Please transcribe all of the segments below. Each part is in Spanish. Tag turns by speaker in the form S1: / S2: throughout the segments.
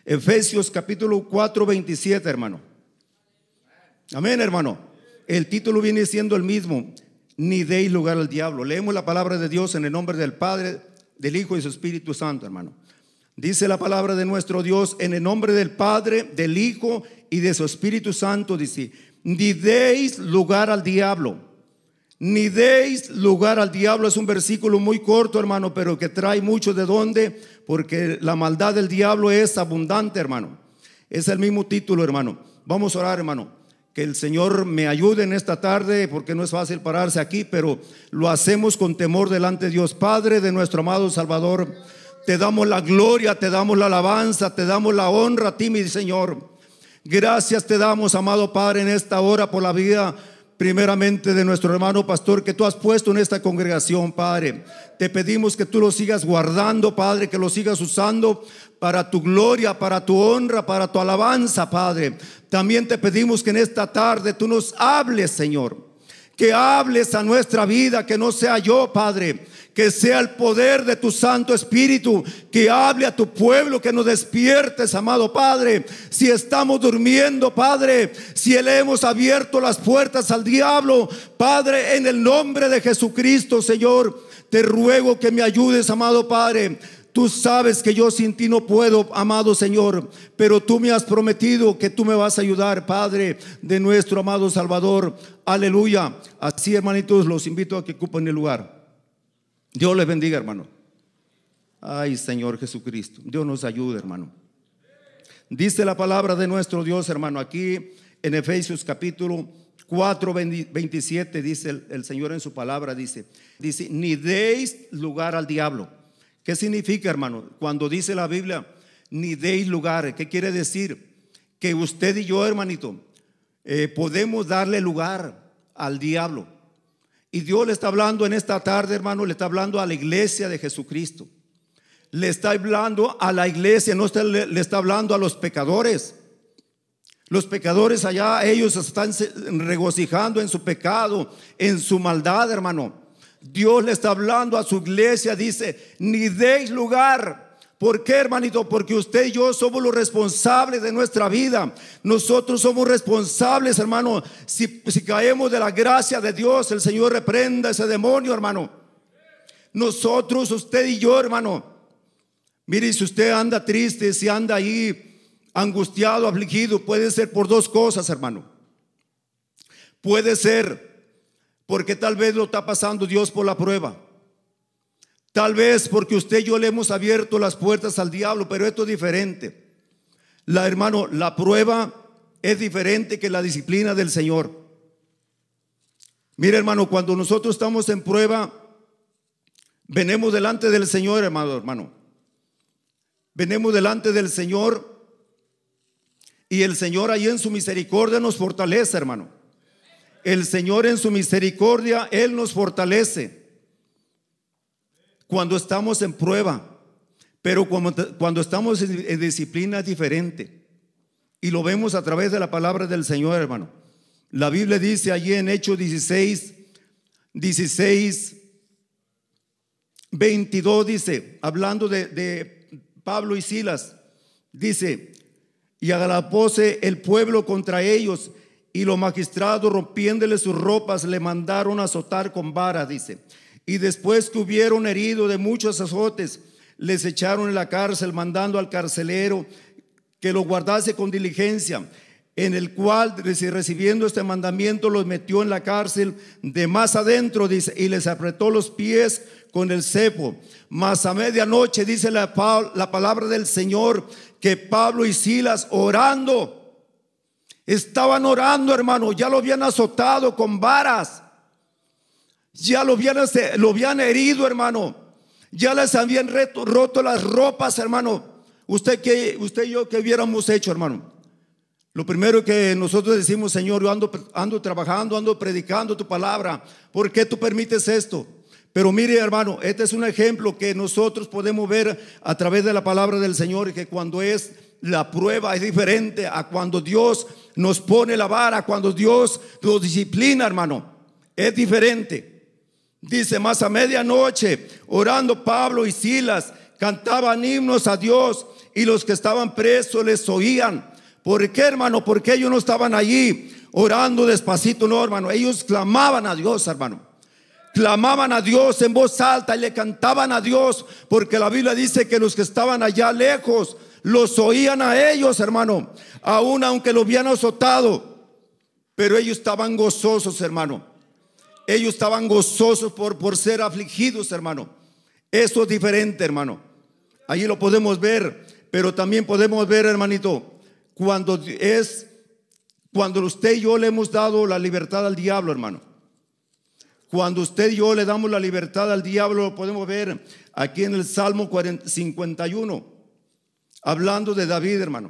S1: Efesios capítulo 4, 27, hermano. Amén, hermano. El título viene siendo el mismo: ni deis lugar al diablo. Leemos la palabra de Dios en el nombre del Padre, del Hijo y de su Espíritu Santo, hermano. Dice la palabra de nuestro Dios: en el nombre del Padre, del Hijo y de su Espíritu Santo, dice: ni deis lugar al diablo. Ni deis lugar al diablo. Es un versículo muy corto, hermano, pero que trae mucho de dónde, porque la maldad del diablo es abundante, hermano. Es el mismo título, hermano. Vamos a orar, hermano. Que el Señor me ayude en esta tarde, porque no es fácil pararse aquí, pero lo hacemos con temor delante de Dios. Padre de nuestro amado Salvador, te damos la gloria, te damos la alabanza, te damos la honra a ti, mi Señor. Gracias te damos, amado Padre, en esta hora por la vida primeramente de nuestro hermano pastor que tú has puesto en esta congregación, Padre. Te pedimos que tú lo sigas guardando, Padre, que lo sigas usando para tu gloria, para tu honra, para tu alabanza, Padre. También te pedimos que en esta tarde tú nos hables, Señor, que hables a nuestra vida, que no sea yo, Padre, que sea el poder de tu Santo Espíritu, que hable a tu pueblo, que nos despiertes, amado Padre. Si estamos durmiendo, Padre, si le hemos abierto las puertas al diablo, Padre, en el nombre de Jesucristo, Señor, te ruego que me ayudes, amado Padre. Tú sabes que yo sin ti no puedo, amado Señor, pero tú me has prometido que tú me vas a ayudar, Padre de nuestro amado Salvador. Aleluya. Así, hermanitos, los invito a que ocupen el lugar. Dios les bendiga, hermano. Ay, Señor Jesucristo, Dios nos ayude, hermano. Dice la palabra de nuestro Dios, hermano, aquí en Efesios capítulo 4, 27, dice el Señor en su palabra, dice, ni deis lugar al diablo. ¿Qué significa, hermano? Cuando dice la Biblia, ni deis lugar, ¿qué quiere decir? Que usted y yo, hermanito, podemos darle lugar al diablo. Y Dios le está hablando en esta tarde, hermano, le está hablando a la iglesia de Jesucristo. Le está hablando a la iglesia, no le está hablando a los pecadores. Los pecadores allá, ellos están regocijando en su pecado, en su maldad, hermano. Dios le está hablando a su iglesia, dice, ni deis lugar. ¿Por qué, hermanito? Porque usted y yo somos los responsables de nuestra vida. Nosotros somos responsables, hermano. Si caemos de la gracia de Dios, el Señor reprenda ese demonio, hermano. Nosotros, usted y yo, hermano. Mire, si usted anda triste, si anda ahí angustiado, afligido, puede ser por dos cosas, hermano. Puede ser porque tal vez lo está pasando Dios por la prueba. Tal vez porque usted y yo le hemos abierto las puertas al diablo, pero esto es diferente. Hermano, la prueba es diferente que la disciplina del Señor. Mire, hermano, cuando nosotros estamos en prueba, venimos delante del Señor, hermano. Venimos delante del Señor y el Señor ahí en su misericordia nos fortalece, hermano. El Señor en su misericordia, Él nos fortalece cuando estamos en prueba. Pero cuando estamos en disciplina es diferente. Y lo vemos a través de la palabra del Señor, hermano. La Biblia dice allí en Hechos 16, 22, dice, hablando de Pablo y Silas, dice, y agolapóse el pueblo contra ellos, y los magistrados, rompiéndole sus ropas, le mandaron azotar con vara, dice. Y después que hubieron herido de muchos azotes, les echaron en la cárcel, mandando al carcelero que lo guardase con diligencia, en el cual, recibiendo este mandamiento, los metió en la cárcel de más adentro, dice, y les apretó los pies con el cepo. Mas a medianoche, dice la palabra del Señor, que Pablo y Silas estaban orando, hermano. Ya lo habían azotado con varas, ya lo habían herido, hermano. Ya les habían roto las ropas, hermano. Usted y yo, ¿qué hubiéramos hecho, hermano? Lo primero que nosotros decimos, Señor, yo ando trabajando, ando predicando tu palabra. ¿Por qué tú permites esto? Pero mire, hermano, este es un ejemplo que nosotros podemos ver a través de la palabra del Señor, que cuando es la prueba es diferente a cuando Dios nos pone la vara, cuando Dios nos disciplina, hermano, es diferente. Dice, más a medianoche, orando Pablo y Silas, cantaban himnos a Dios y los que estaban presos les oían. ¿Por qué, hermano? Porque ellos no estaban allí orando despacito, no, hermano. Ellos clamaban a Dios, hermano. Clamaban a Dios en voz alta y le cantaban a Dios, porque la Biblia dice que los que estaban allá lejos los oían a ellos, hermano, aún aunque lo habían azotado. Pero ellos estaban gozosos, hermano. Ellos estaban gozosos por ser afligidos, hermano. Eso es diferente, hermano. Allí lo podemos ver. Pero también podemos ver, hermanito, cuando usted y yo le hemos dado la libertad al diablo, hermano. Cuando usted y yo le damos la libertad al diablo, lo podemos ver aquí en el Salmo 51, hablando de David, hermano.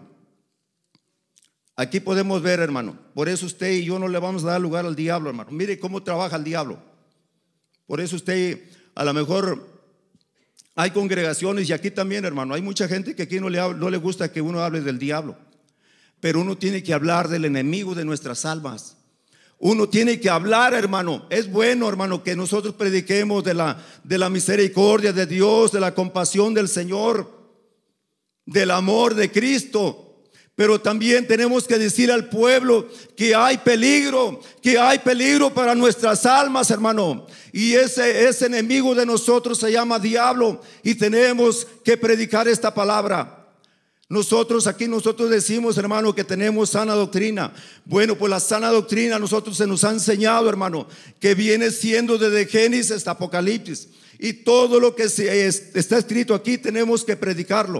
S1: Aquí podemos ver, hermano. Por eso usted y yo no le vamos a dar lugar al diablo, hermano. Mire cómo trabaja el diablo. Por eso usted, a lo mejor hay congregaciones, y aquí también, hermano, hay mucha gente que aquí no le gusta que uno hable del diablo. Pero uno tiene que hablar del enemigo de nuestras almas. Uno tiene que hablar, hermano. Es bueno, hermano, que nosotros prediquemos de la misericordia de Dios, de la compasión del Señor, del amor de Cristo. Pero también tenemos que decir al pueblo que hay peligro para nuestras almas, hermano. Y ese enemigo de nosotros se llama diablo, y tenemos que predicar esta palabra. Nosotros decimos, hermano, que tenemos sana doctrina. Bueno, pues la sana doctrina a nosotros se nos ha enseñado, hermano, que viene siendo desde Génesis hasta Apocalipsis. Y todo lo que está escrito aquí tenemos que predicarlo.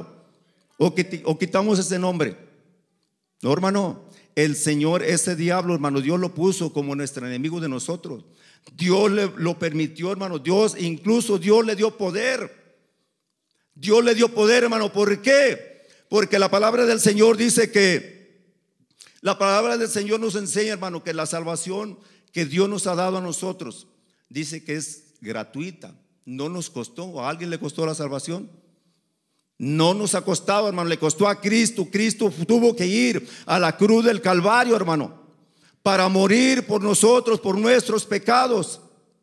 S1: O quitamos ese nombre. No, hermano, el Señor, ese diablo, hermano, Dios lo puso como nuestro enemigo de nosotros. Dios lo permitió, hermano. Incluso Dios le dio poder. Dios le dio poder, hermano. ¿Por qué? Porque la palabra del Señor dice que la palabra del Señor nos enseña, hermano, que la salvación que Dios nos ha dado a nosotros, dice que es gratuita. No nos costó. ¿A alguien le costó la salvación? No nos ha costado, hermano. Le costó a Cristo. Cristo tuvo que ir a la cruz del Calvario, hermano, para morir por nosotros, por nuestros pecados.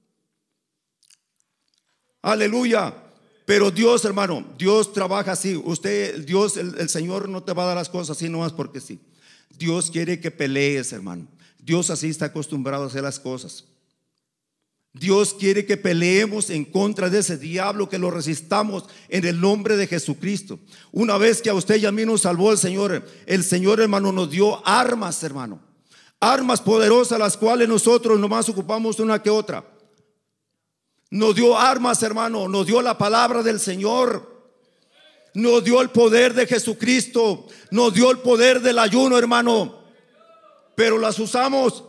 S1: Aleluya. Pero Dios, hermano, Dios trabaja así. Dios, el Señor no te va a dar las cosas así nomás porque sí. Dios quiere que pelees, hermano. Dios así está acostumbrado a hacer las cosas. Dios quiere que peleemos en contra de ese diablo, que lo resistamos en el nombre de Jesucristo. Una vez que a usted y a mí nos salvó el Señor, hermano, nos dio armas, hermano. Armas poderosas, las cuales nosotros nomás ocupamos una que otra. Nos dio armas, hermano. Nos dio la palabra del Señor. Nos dio el poder de Jesucristo. Nos dio el poder del ayuno, hermano. Pero las usamos.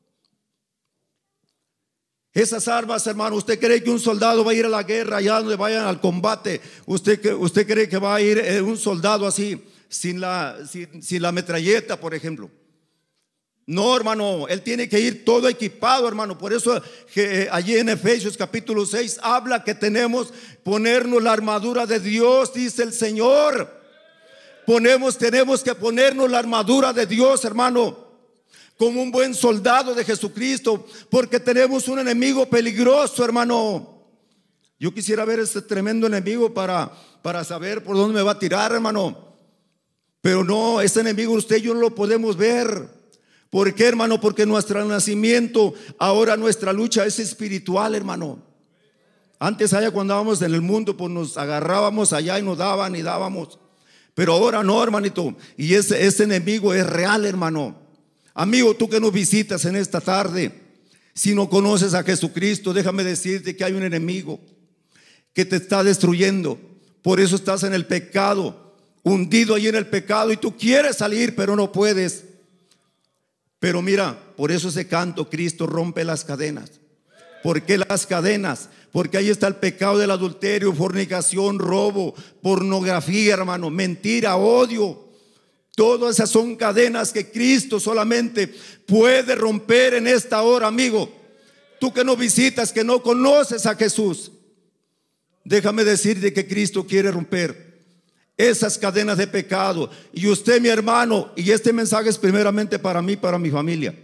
S1: Esas armas, hermano, ¿usted cree que un soldado va a ir a la guerra allá donde vayan al combate? ¿Usted cree que va a ir un soldado así sin la metralleta, por ejemplo? No, hermano, él tiene que ir todo equipado, hermano. Por eso allí en Efesios capítulo 6 habla que tenemos ponernos la armadura de Dios, dice el Señor. Tenemos que ponernos la armadura de Dios, hermano, como un buen soldado de Jesucristo, porque tenemos un enemigo peligroso, hermano. Yo quisiera ver ese tremendo enemigo para saber por dónde me va a tirar, hermano. Pero no, ese enemigo usted y yo no lo podemos ver. ¿Por qué, hermano? Porque nuestro nacimiento, ahora nuestra lucha es espiritual, hermano. Antes allá cuando estábamos en el mundo, pues nos agarrábamos allá y nos daban y dábamos. Pero ahora no, hermanito. Y ese enemigo es real, hermano. Amigo, tú que nos visitas en esta tarde, si no conoces a Jesucristo, déjame decirte que hay un enemigo que te está destruyendo. Por eso estás en el pecado, hundido ahí en el pecado, y tú quieres salir pero no puedes. Pero mira, por eso ese canto, Cristo rompe las cadenas. ¿Por qué las cadenas? Porque ahí está el pecado del adulterio, fornicación, robo, pornografía, hermano, mentira, odio. Todas esas son cadenas que Cristo solamente puede romper en esta hora, amigo. Tú que no visitas, que no conoces a Jesús, déjame decirte que Cristo quiere romper esas cadenas de pecado. Y usted, mi hermano, y este mensaje es primeramente para mí, para mi familia.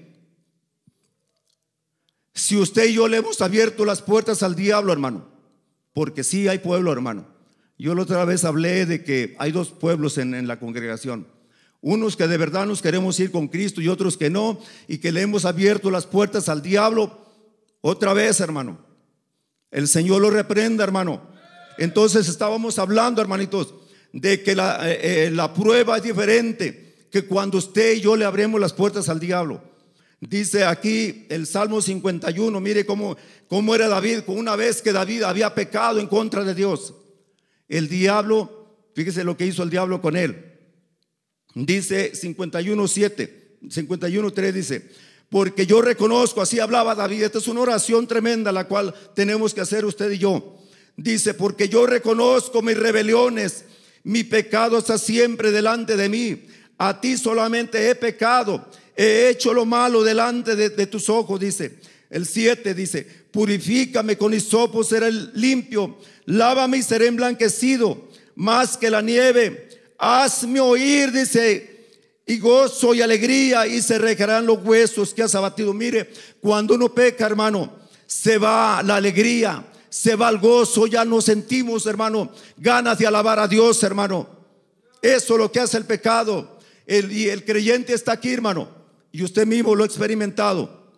S1: Si usted y yo le hemos abierto las puertas al diablo, hermano, porque sí hay pueblo, hermano, Yo la otra vez hablé de que hay dos pueblos en la congregación. Unos que de verdad nos queremos ir con Cristo y otros que no, y que le hemos abierto las puertas al diablo. Otra vez, hermano, el Señor lo reprenda, hermano. Entonces estábamos hablando, hermanitos, de que la prueba es diferente que cuando usted y yo le abrimos las puertas al diablo. Dice aquí el Salmo 51, mire cómo era David, una vez que David había pecado en contra de Dios. El diablo, fíjese lo que hizo el diablo con él. Dice 51:7, 51:3 dice: porque yo reconozco, así hablaba David. Esta es una oración tremenda la cual tenemos que hacer usted y yo. Dice: porque yo reconozco mis rebeliones, mi pecado está siempre delante de mí. A ti solamente he pecado, he hecho lo malo delante de tus ojos. Dice el 7, dice: purifícame con hisopo, seré limpio, lávame y seré emblanquecido más que la nieve. Hazme oír, dice, y gozo y alegría, y se recargarán los huesos que has abatido. Mire, cuando uno peca, hermano, se va la alegría, se va el gozo. Ya no sentimos, hermano, ganas de alabar a Dios, hermano. Eso es lo que hace el pecado. Y el creyente está aquí, hermano, y usted mismo lo ha experimentado.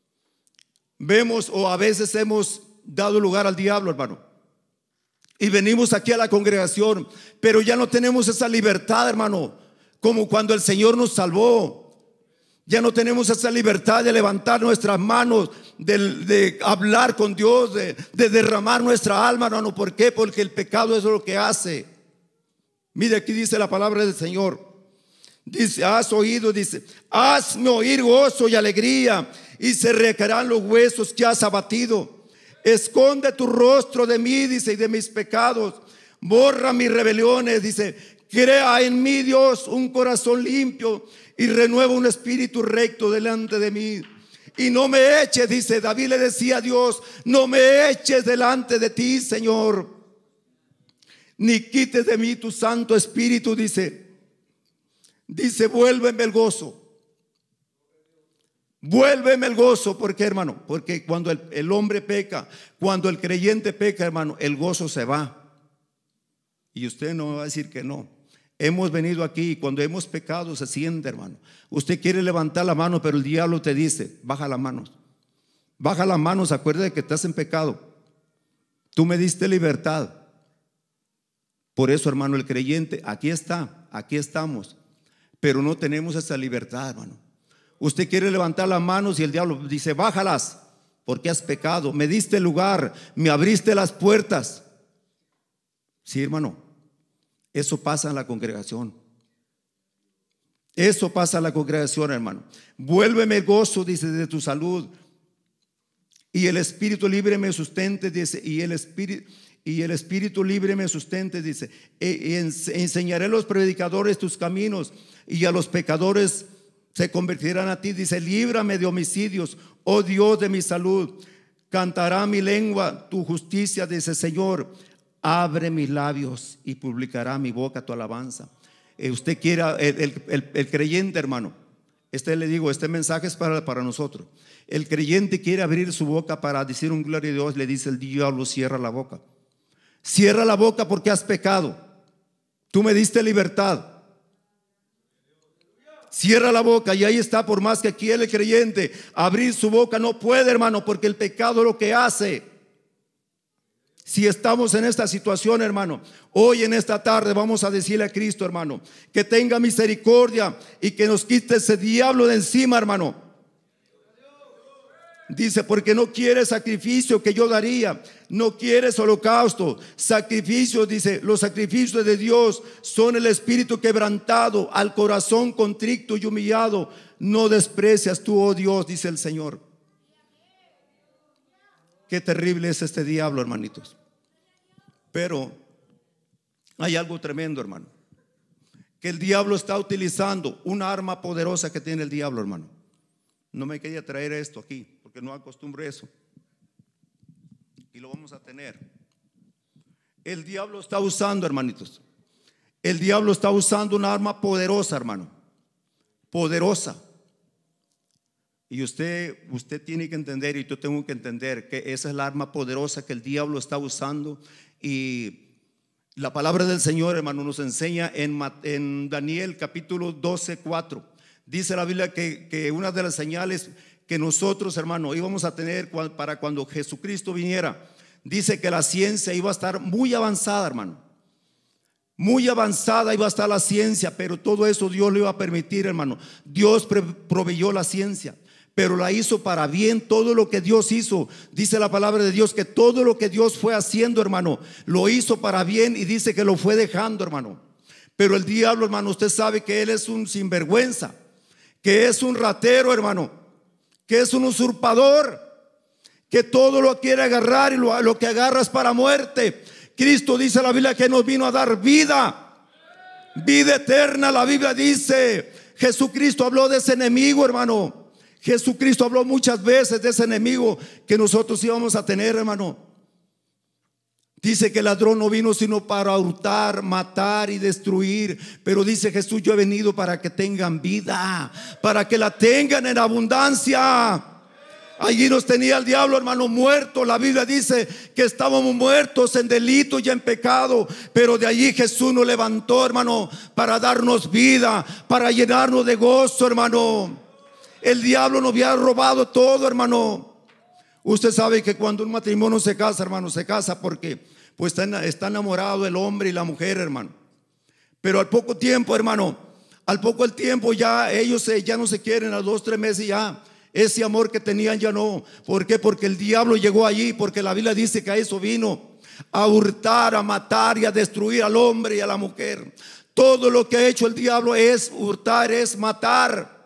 S1: Vemos, o a veces hemos dado lugar al diablo, hermano, y venimos aquí a la congregación, pero ya no tenemos esa libertad, hermano, como cuando el Señor nos salvó. Ya no tenemos esa libertad de levantar nuestras manos, de hablar con Dios, de derramar nuestra alma, hermano. ¿Por qué? Porque el pecado es lo que hace. Mire, aquí dice la palabra del Señor. Dice: has oído, dice, hazme oír gozo y alegría, y se recaerán los huesos que has abatido. Esconde tu rostro de mí, dice, y de mis pecados. Borra mis rebeliones, dice. Crea en mí, Dios, un corazón limpio, y renueva un espíritu recto delante de mí. Y no me eches, dice, David le decía a Dios: no me eches delante de ti, Señor, ni quites de mí tu santo espíritu. Dice, vuélveme el gozo. Vuélveme el gozo. ¿Por qué, hermano? Porque cuando el hombre peca, cuando el creyente peca, hermano, el gozo se va. Y usted no va a decir que no. Hemos venido aquí y cuando hemos pecado se siente, hermano. Usted quiere levantar la mano, pero el diablo te dice: baja las manos. Baja las manos, acuérdate de que estás en pecado. Tú me diste libertad. Por eso, hermano, el creyente aquí está, aquí estamos, pero no tenemos esa libertad, hermano. Usted quiere levantar las manos y el diablo dice: bájalas, porque has pecado. Me diste lugar, me abriste las puertas. Sí, hermano, eso pasa en la congregación. Eso pasa en la congregación, hermano. Vuélveme gozo, dice, de tu salud, y el espíritu libre me sustente, dice, y el espíritu libre me sustente, dice. Enseñaré a los predicadores tus caminos, y a los pecadores se convertirán a ti. Dice: líbrame de homicidios, oh Dios de mi salud. Cantará mi lengua tu justicia, dice Señor. Abre mis labios y publicará mi boca tu alabanza. Usted quiera, el creyente, hermano, le digo, este mensaje es para nosotros. El creyente quiere abrir su boca para decir un gloria a Dios. Le dice el diablo: cierra la boca. Cierra la boca porque has pecado. Tú me diste libertad. Cierra la boca. Y ahí está. Por más que quiera el creyente abrir su boca, no puede, hermano, porque el pecado es lo que hace. Si estamos en esta situación, hermano, hoy en esta tarde vamos a decirle a Cristo, hermano, que tenga misericordia y que nos quite ese diablo de encima, hermano. Dice: porque no quieres sacrificio que yo daría, no quieres holocausto, sacrificios. Dice: los sacrificios de Dios son el espíritu quebrantado, al corazón contrito y humillado no desprecias tú, oh Dios, dice el Señor. Qué terrible es este diablo, hermanitos. Pero hay algo tremendo, hermano, que el diablo está utilizando una arma poderosa que tiene el diablo, hermano. No me quería traer esto aquí porque no acostumbro eso, y lo vamos a tener. El diablo está usando, hermanitos, el diablo está usando una arma poderosa, hermano, poderosa. Y usted tiene que entender, y yo tengo que entender, que esa es la arma poderosa que el diablo está usando. Y La palabra del Señor, hermano, nos enseña en Daniel capítulo 12:4. Dice la Biblia que una de las señales que nosotros, hermano, íbamos a tener para cuando Jesucristo viniera, dice que la ciencia iba a estar muy avanzada, hermano. Muy avanzada iba a estar la ciencia, pero todo eso Dios lo iba a permitir, hermano. Dios proveyó la ciencia, pero la hizo para bien. Todo lo que Dios hizo, dice la palabra de Dios, que todo lo que Dios fue haciendo, hermano, lo hizo para bien, y dice que lo fue dejando, hermano. Pero el diablo, hermano, usted sabe que él es un sinvergüenza, que es un ratero, hermano, que es un usurpador, que todo lo quiere agarrar, y lo que agarra es para muerte. Cristo, dice la Biblia, que nos vino a dar vida, vida eterna. La Biblia dice, Jesucristo habló de ese enemigo, hermano. Jesucristo habló muchas veces de ese enemigo que nosotros íbamos a tener, hermano. Dice que el ladrón no vino sino para hurtar, matar y destruir. Pero dice Jesús, yo he venido para que tengan vida, para que la tengan en abundancia. Allí nos tenía el diablo, hermano, muerto. La Biblia dice que estábamos muertos en delito y en pecado, pero de allí Jesús nos levantó, hermano, para darnos vida, para llenarnos de gozo, hermano. El diablo nos había robado todo, hermano. Usted sabe que cuando un matrimonio se casa, hermano, se casa porque pues está enamorado el hombre y la mujer, hermano. Pero al poco tiempo, hermano, al poco el tiempo ya ellos ya no se quieren. A 2, 3 meses ya ese amor que tenían ya no. ¿Por qué? Porque el diablo llegó allí, porque la Biblia dice que a eso vino, a hurtar, a matar y a destruir al hombre y a la mujer. Todo lo que ha hecho el diablo es hurtar, es matar.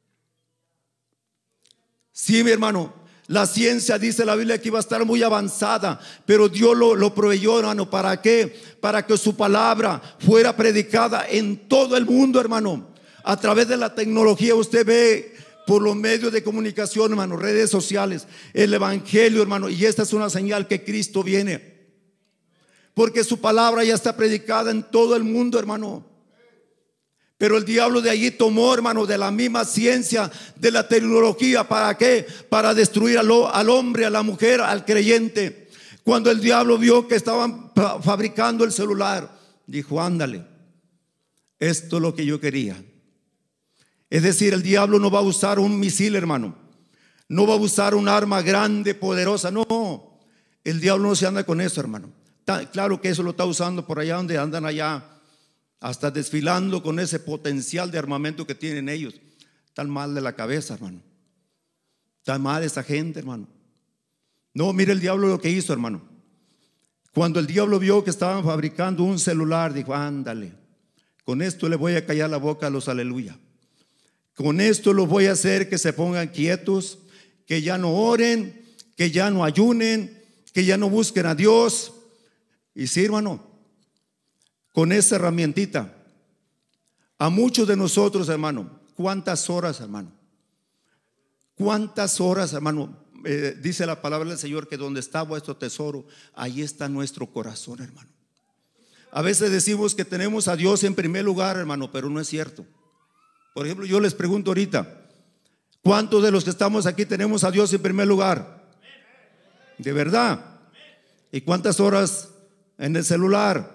S1: Sí, mi hermano, la ciencia, dice la Biblia, que iba a estar muy avanzada, pero Dios lo proveyó, hermano. ¿Para qué? Para que su palabra fuera predicada en todo el mundo, hermano. A través de la tecnología usted ve por los medios de comunicación, hermano, redes sociales, el evangelio, hermano. Y esta es una señal que Cristo viene, porque su palabra ya está predicada en todo el mundo, hermano. Pero el diablo de allí tomó, hermano, de la misma ciencia, de la tecnología. ¿Para qué? Para destruir al hombre, a la mujer, al creyente. Cuando el diablo vio que estaban fabricando el celular, dijo, ándale, esto es lo que yo quería. Es decir, el diablo no va a usar un misil, hermano. No va a usar un arma grande, poderosa. No, el diablo no se anda con eso, hermano. Claro que eso lo está usando por allá donde andan allá, hasta desfilando con ese potencial de armamento que tienen ellos. Están mal de la cabeza, hermano. Está mal esa gente, hermano. No, mire el diablo lo que hizo, hermano. Cuando el diablo vio que estaban fabricando un celular, dijo, ándale, con esto le voy a callar la boca a los aleluya. Con esto los voy a hacer que se pongan quietos, que ya no oren, que ya no ayunen, que ya no busquen a Dios. Y sí, hermano, con esa herramientita, a muchos de nosotros, hermano, ¿cuántas horas, hermano? ¿Cuántas horas, hermano? Dice la palabra del Señor que donde está vuestro tesoro, ahí está nuestro corazón, hermano. A veces decimos que tenemos a Dios en primer lugar, hermano, pero no es cierto. Por ejemplo, yo les pregunto ahorita, ¿cuántos de los que estamos aquí tenemos a Dios en primer lugar? ¿De verdad? ¿Y cuántas horas en el celular?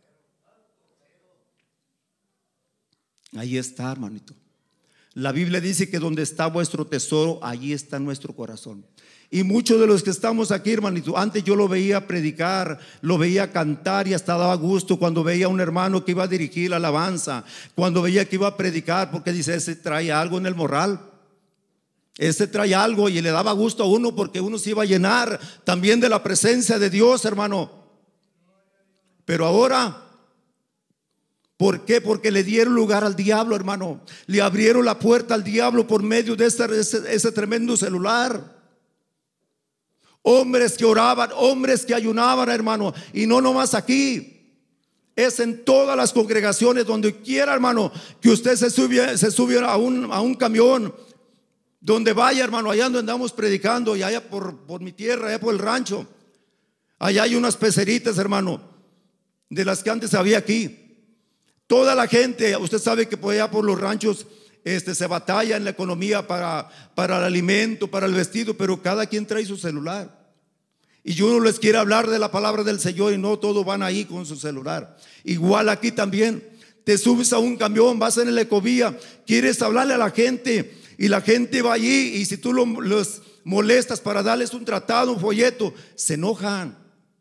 S1: Ahí está, hermanito. La Biblia dice que donde está vuestro tesoro, allí está nuestro corazón. Y muchos de los que estamos aquí, hermanito, antes yo lo veía predicar, lo veía cantar y hasta daba gusto cuando veía a un hermano que iba a dirigir la alabanza, cuando veía que iba a predicar, porque dice, ese trae algo en el morral, ese trae algo, y le daba gusto a uno porque uno se iba a llenar también de la presencia de Dios, hermano. Pero ahora, ¿por qué? Porque le dieron lugar al diablo, hermano. Le abrieron la puerta al diablo por medio de ese tremendo celular. Hombres que oraban, hombres que ayunaban, hermano. Y no nomás aquí, es en todas las congregaciones, donde quiera, hermano, que usted se subiera a un camión, donde vaya, hermano, allá donde andamos predicando, y allá por mi tierra, allá por el rancho, allá hay unas peceritas, hermano, de las que antes había aquí. Toda la gente, usted sabe que por allá por los ranchos se batalla en la economía para el alimento, para el vestido, pero cada quien trae su celular. Y uno les quiere hablar de la palabra del Señor y no todos van ahí con su celular. Igual aquí también. Te subes a un camión, vas en el Ecovía, quieres hablarle a la gente y la gente va allí, y si tú los molestas para darles un tratado, un folleto, se enojan.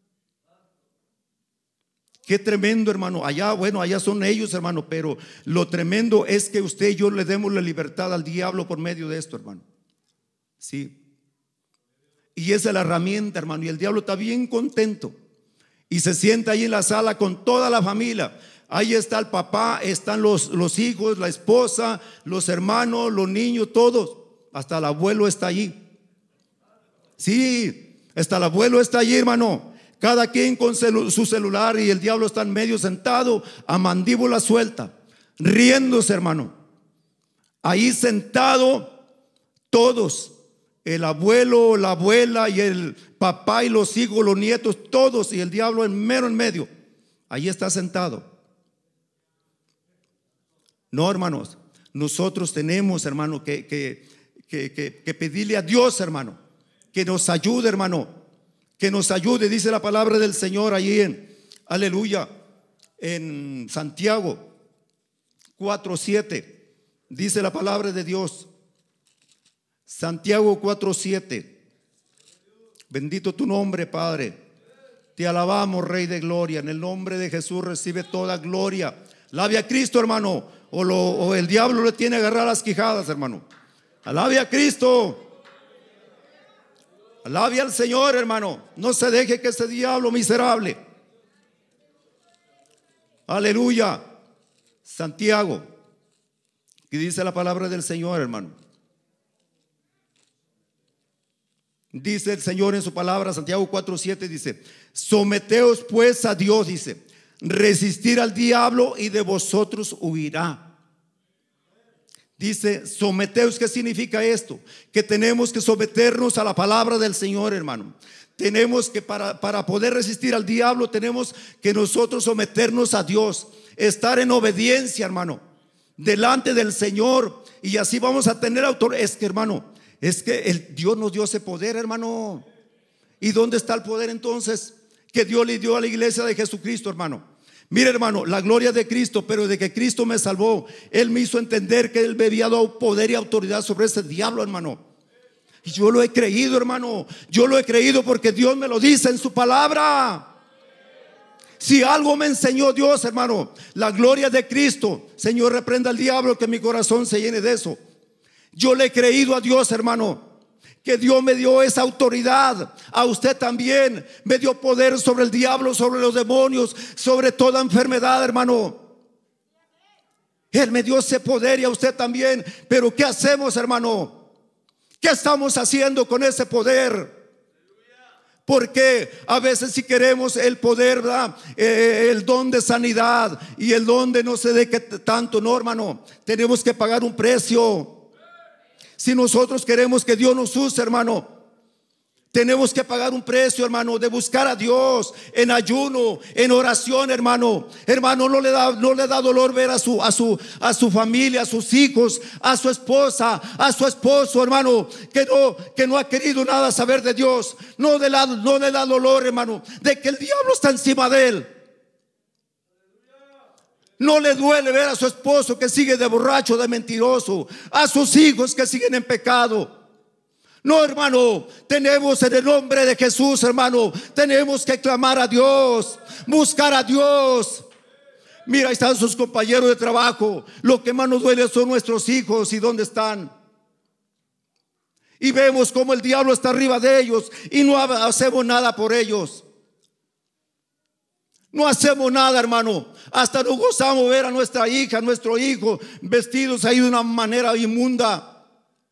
S1: Qué tremendo, hermano. Allá, bueno, allá son ellos, hermano, pero lo tremendo es que usted y yo le demos la libertad al diablo por medio de esto, hermano. Sí. Y esa es la herramienta, hermano, y el diablo está bien contento y se sienta ahí en la sala con toda la familia. Ahí está el papá, están los hijos, la esposa, los hermanos, los niños, todos. Hasta el abuelo está allí. Sí, hasta el abuelo está allí, hermano. Cada quien con su celular, y el diablo está en medio sentado a mandíbula suelta, riéndose, hermano. Ahí sentado todos, el abuelo, la abuela y el papá y los hijos, los nietos, todos, y el diablo en medio. Ahí está sentado. No, hermanos, nosotros tenemos, hermano, que pedirle a Dios, hermano, que nos ayude, hermano, que nos ayude. Dice la palabra del Señor allí aleluya, en Santiago 4:7. Dice la palabra de Dios, Santiago 4:7. Bendito tu nombre, Padre. Te alabamos, Rey de gloria. En el nombre de Jesús recibe toda gloria. Alabe a Cristo, hermano. O el diablo le tiene agarrar las quijadas, hermano. Alabe a Cristo. Alabe al Señor, hermano. No se deje que ese diablo miserable. Aleluya. Santiago. Y dice la palabra del Señor, hermano. Dice el Señor en su palabra, Santiago 4:7, dice: someteos pues a Dios, dice, resistir al diablo y de vosotros huirá. Dice, someteos. ¿Qué significa esto? Que tenemos que someternos a la palabra del Señor, hermano. Tenemos que, para poder resistir al diablo, tenemos que nosotros someternos a Dios, estar en obediencia, hermano, delante del Señor, y así vamos a tener autoridad. Es que, hermano, es que Dios nos dio ese poder, hermano. ¿Y dónde está el poder entonces que Dios le dio a la iglesia de Jesucristo, hermano? Mire, hermano, la gloria de Cristo, pero de que Cristo me salvó, Él me hizo entender que Él me había dado poder y autoridad sobre ese diablo, hermano. Y yo lo he creído, hermano. Yo lo he creído porque Dios me lo dice en su palabra. Si algo me enseñó Dios, hermano, la gloria de Cristo. Señor, reprenda al diablo, que mi corazón se llene de eso. Yo le he creído a Dios, hermano, que Dios me dio esa autoridad. A usted también me dio poder sobre el diablo, sobre los demonios, sobre toda enfermedad, hermano. Él me dio ese poder, y a usted también. Pero ¿qué hacemos, hermano? ¿Qué estamos haciendo con ese poder? Porque a veces si queremos el poder, ¿verdad? El don de sanidad y el don de no sé de qué tanto, no, hermano, tenemos que pagar un precio. Si nosotros queremos que Dios nos use, hermano, tenemos que pagar un precio, hermano, de buscar a Dios en ayuno, en oración, hermano. Hermano, no le da dolor ver a su familia, a sus hijos, a su esposa, a su esposo, hermano, que no ha querido nada saber de Dios. No le da dolor, hermano, de que el diablo está encima de él. No le duele ver a su esposo que sigue de borracho, de mentiroso, a sus hijos que siguen en pecado. No, hermano, tenemos en el nombre de Jesús, hermano, tenemos que clamar a Dios, buscar a Dios. Mira, ahí están sus compañeros de trabajo. Lo que más nos duele son nuestros hijos. ¿Y dónde están? Y vemos como el diablo está arriba de ellos y no hacemos nada por ellos. No hacemos nada, hermano. Hasta nos gozamos ver a nuestra hija, nuestro hijo vestidos ahí de una manera inmunda.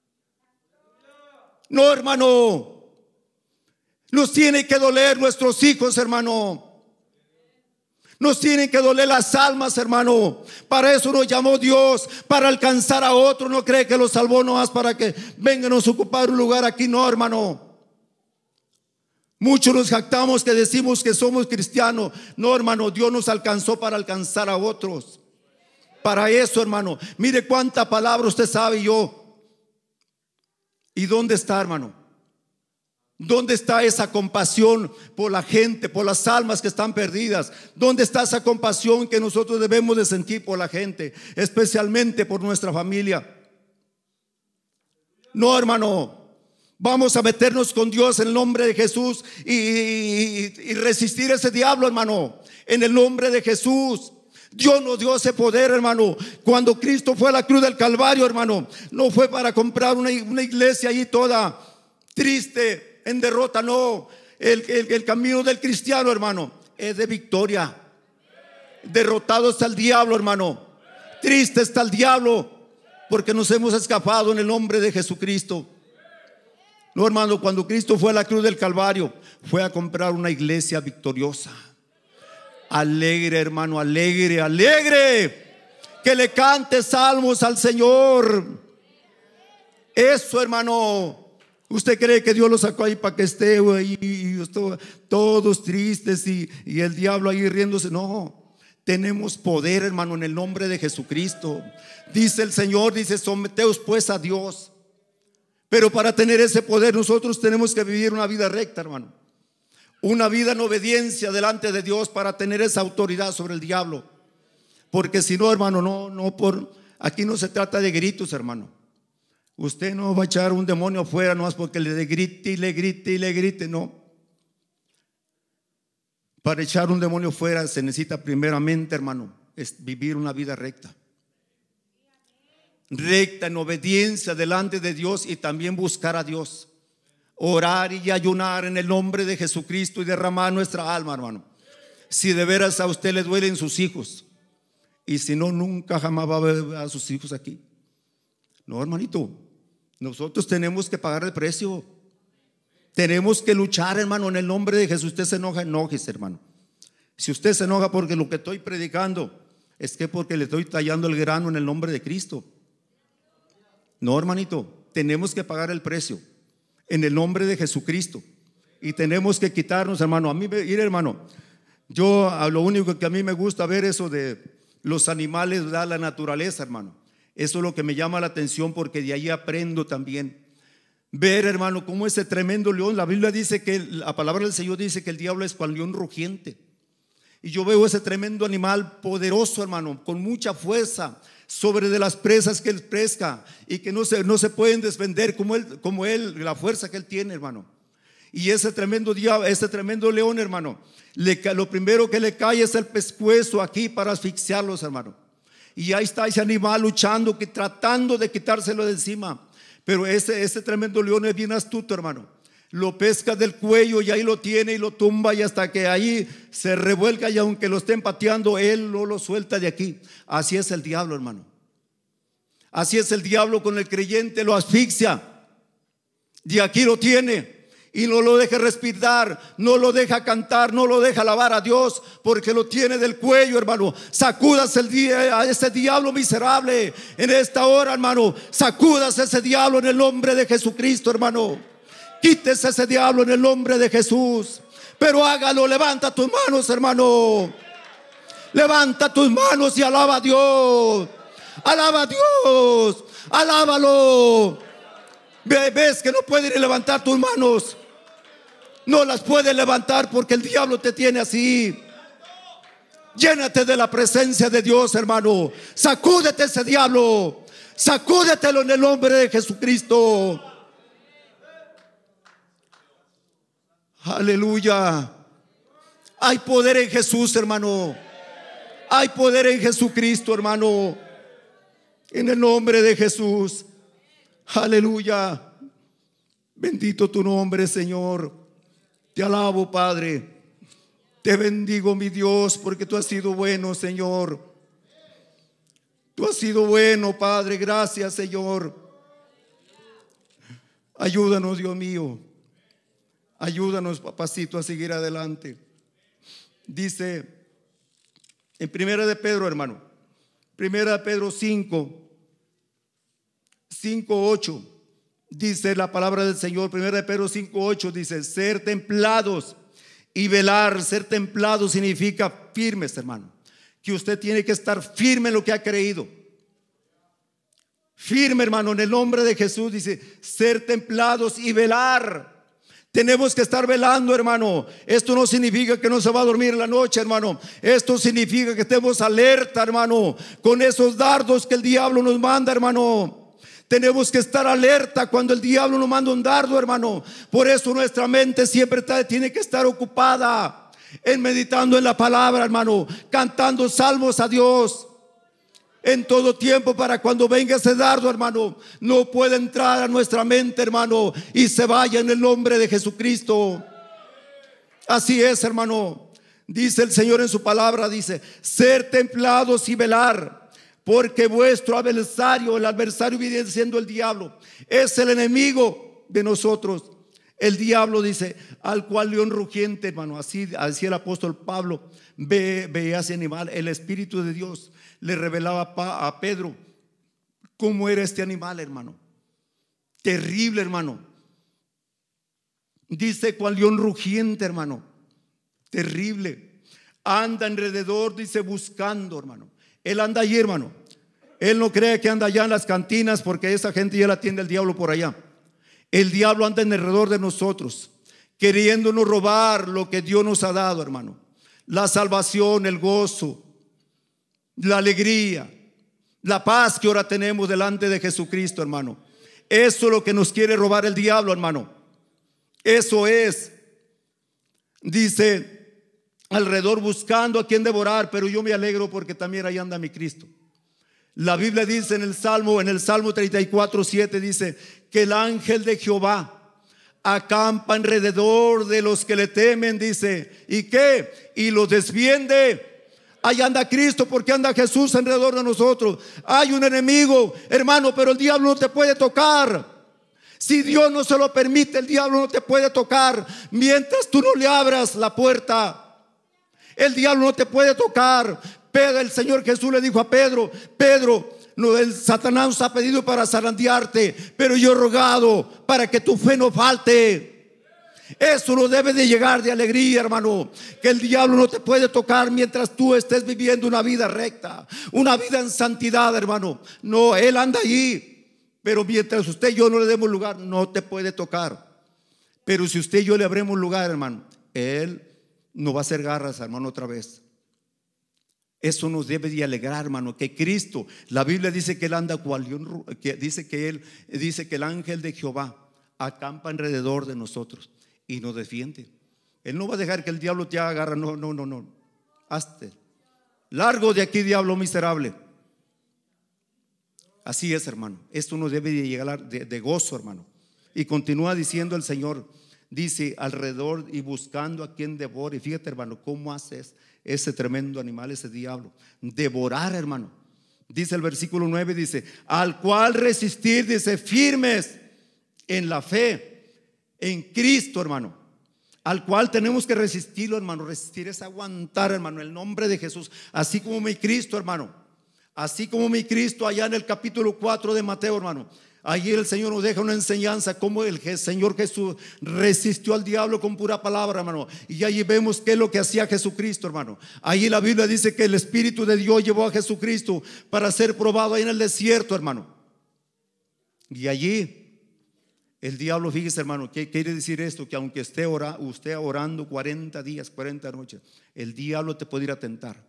S1: No, hermano. Nos tiene que doler nuestros hijos, hermano. Nos tienen que doler las almas, hermano. Para eso nos llamó Dios, para alcanzar a otro. No cree que los salvó nomás para que vengan a ocupar un lugar aquí. No, hermano. Muchos nos jactamos que decimos que somos cristianos. No, hermano, Dios nos alcanzó para alcanzar a otros. Para eso, hermano. Mire cuánta palabra usted sabe y yo. ¿Y dónde está, hermano? ¿Dónde está esa compasión por la gente, por las almas que están perdidas? ¿Dónde está esa compasión que nosotros debemos de sentir por la gente, especialmente por nuestra familia? No, hermano. Vamos a meternos con Dios en el nombre de Jesús y resistir a ese diablo, hermano, en el nombre de Jesús. Dios nos dio ese poder, hermano. Cuando Cristo fue a la cruz del Calvario, hermano, no fue para comprar una iglesia ahí toda triste, en derrota. No, el camino del cristiano, hermano, es de victoria. Derrotado está el diablo, hermano. Triste está el diablo, porque nos hemos escapado en el nombre de Jesucristo. No, hermano, cuando Cristo fue a la cruz del Calvario, fue a comprar una iglesia victoriosa. Alegre, hermano, alegre, alegre. Que le cante salmos al Señor. Eso, hermano. ¿Usted cree que Dios lo sacó ahí para que esté ahí todos tristes y el diablo ahí riéndose? No, tenemos poder, hermano, en el nombre de Jesucristo. Dice el Señor, dice: someteos pues a Dios. Pero para tener ese poder nosotros tenemos que vivir una vida recta, hermano. Una vida en obediencia delante de Dios para tener esa autoridad sobre el diablo. Porque si no, hermano, aquí no se trata de gritos, hermano. Usted no va a echar un demonio afuera no es porque le grite y le grite y le grite, no. Para echar un demonio fuera se necesita primeramente, hermano, es vivir una vida recta. Recta en obediencia delante de Dios y también buscar a Dios. Orar y ayunar en el nombre de Jesucristo y derramar nuestra alma, hermano. Si de veras a usted le duelen sus hijos, y si no, nunca jamás va a ver a sus hijos aquí. No, hermanito, nosotros tenemos que pagar el precio. Tenemos que luchar, hermano, en el nombre de Jesús. Usted se enoja, enójese, hermano. Si usted se enoja porque lo que estoy predicando es que porque le estoy tallando el grano en el nombre de Cristo. No, hermanito, tenemos que pagar el precio en el nombre de Jesucristo. Y tenemos que quitarnos, hermano. A mí, mire, hermano, yo lo único que a mí me gusta ver eso de los animales, la naturaleza, hermano. Eso es lo que me llama la atención, porque de ahí aprendo también. Ver, hermano, cómo ese tremendo león, la Biblia dice que la palabra del Señor dice que el diablo es cual león rugiente. Y yo veo ese tremendo animal poderoso, hermano, con mucha fuerza sobre de las presas que él pesca y que no se pueden defender como él, la fuerza que él tiene, hermano. Y ese tremendo diablo, ese tremendo león, hermano, lo primero que le cae es el pescuezo aquí para asfixiarlos, hermano. Y ahí está ese animal luchando, tratando de quitárselo de encima. Pero ese tremendo león es bien astuto, hermano. Lo pesca del cuello y ahí lo tiene y lo tumba, y hasta que ahí se revuelca, y aunque lo estén pateando, él no lo suelta de aquí. Así es el diablo, hermano. Así es el diablo con el creyente, lo asfixia. Y aquí lo tiene y no lo deja respirar, no lo deja cantar, no lo deja alabar a Dios, porque lo tiene del cuello, hermano. Sacúdase a ese diablo miserable en esta hora, hermano. Sacúdase a ese diablo en el nombre de Jesucristo, hermano. Quítese ese diablo en el nombre de Jesús. Pero hágalo, levanta tus manos, hermano. Levanta tus manos y alaba a Dios. Alaba a Dios, alábalo. Ves que no puedes levantar tus manos. No las puedes levantar porque el diablo te tiene así. Llénate de la presencia de Dios, hermano. Sacúdete ese diablo. Sacúdetelo en el nombre de Jesucristo. Aleluya. Hay poder en Jesús, hermano. Hay poder en Jesucristo, hermano. En el nombre de Jesús. Aleluya. Bendito tu nombre, Señor. Te alabo, Padre. Te bendigo, mi Dios, porque tú has sido bueno, Señor. Tú has sido bueno, Padre. Gracias, Señor. Ayúdanos, Dios mío. Ayúdanos, papacito, a seguir adelante. Dice en Primera de Pedro, hermano, Primera de Pedro 5:8, dice la palabra del Señor. Primera de Pedro 5:8 dice: ser templados y velar. Ser templados significa firmes, hermano. Que usted tiene que estar firme en lo que ha creído. Firme, hermano, en el nombre de Jesús. Dice: ser templados y velar. Tenemos que estar velando, hermano. Esto no significa que no se va a dormir en la noche, hermano. Esto significa que estemos alerta, hermano, con esos dardos que el diablo nos manda, hermano. Tenemos que estar alerta cuando el diablo nos manda un dardo, hermano. Por eso nuestra mente siempre tiene que estar ocupada en meditando en la palabra, hermano, cantando salmos a Dios en todo tiempo, para cuando venga ese dardo, hermano, no pueda entrar a nuestra mente, hermano, y se vaya en el nombre de Jesucristo. Así es, hermano. Dice el Señor en su palabra, dice: ser templados y velar, porque vuestro adversario, el adversario viene siendo el diablo, es el enemigo de nosotros. El diablo, dice, al cual león rugiente, hermano. Así el apóstol Pablo veía ese animal. El Espíritu de Dios le revelaba a Pedro cómo era este animal, hermano. Terrible, hermano. Dice, cual león rugiente, hermano. Terrible. Anda alrededor, dice, buscando, hermano. Él anda allí, hermano. Él no cree que anda allá en las cantinas, porque esa gente ya la atiende el diablo por allá. El diablo anda en alrededor de nosotros, queriéndonos robar lo que Dios nos ha dado, hermano. La salvación, el gozo, la alegría, la paz que ahora tenemos delante de Jesucristo, hermano. Eso es lo que nos quiere robar el diablo, hermano. Eso es. Dice, alrededor buscando a quien devorar, pero yo me alegro porque también ahí anda mi Cristo. La Biblia dice en el Salmo 34:7, dice que el ángel de Jehová acampa alrededor de los que le temen, dice, ¿y qué? Y los defiende. Ahí anda Cristo, porque anda Jesús alrededor de nosotros. Hay un enemigo, hermano, pero el diablo no te puede tocar. Si Dios no se lo permite, el diablo no te puede tocar mientras tú no le abras la puerta. El diablo no te puede tocar. Pero el Señor Jesús le dijo a Pedro: Pedro, el Satanás nos ha pedido para zarandearte, pero yo he rogado para que tu fe no falte. Eso no debe de llegar de alegría, hermano, que el diablo no te puede tocar mientras tú estés viviendo una vida recta, una vida en santidad, hermano. No, él anda allí, pero mientras usted y yo no le demos lugar, no te puede tocar. Pero si usted y yo le abremos lugar, hermano, él no va a hacer garras, hermano, otra vez. Eso nos debe de alegrar, hermano, que Cristo, la Biblia dice que él anda cual león, que dice que el ángel de Jehová acampa alrededor de nosotros y nos defiende. Él no va a dejar que el diablo te agarre. No. Hazte largo de aquí, diablo miserable. Así es, hermano. Esto nos debe de llegar de gozo, hermano. Y continúa diciendo el Señor, dice, alrededor y buscando a quien devore. Y fíjate, hermano, cómo haces ese tremendo animal, ese diablo, devorar, hermano. Dice el versículo 9, dice, al cual resistir, dice, firmes en la fe, en Cristo, hermano. Al cual tenemos que resistirlo, hermano. Resistir es aguantar, hermano, en el nombre de Jesús. Así como mi Cristo, hermano. Así como mi Cristo allá en el capítulo 4 de Mateo, hermano. Allí el Señor nos deja una enseñanza cómo el Señor Jesús resistió al diablo con pura palabra, hermano. Y allí vemos qué es lo que hacía Jesucristo, hermano. Allí la Biblia dice que el Espíritu de Dios llevó a Jesucristo para ser probado ahí en el desierto, hermano. Y allí el diablo, fíjese, hermano, ¿qué quiere decir esto? Que aunque usted orando 40 días, 40 noches, el diablo te puede ir a tentar.